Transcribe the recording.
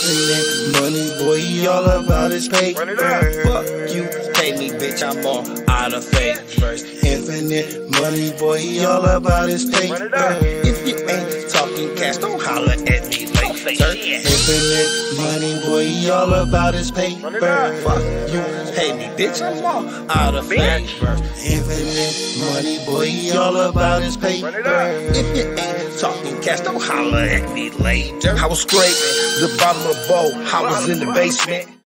Infinite money, boy, all about his paper. Fuck you, pay me, bitch, I'm all out of favor. Infinite money, boy, all about his paper. If you ain't talking cash, don't holler at me later. Infinite money, boy, all about his paper. Fuck you, pay me, bitch, I'm all out of favor. Infinite money, boy, all about his paper. If you ain't talking cash, don't holler at me later. I was scraping the bottom of the bowl, I was in the basement.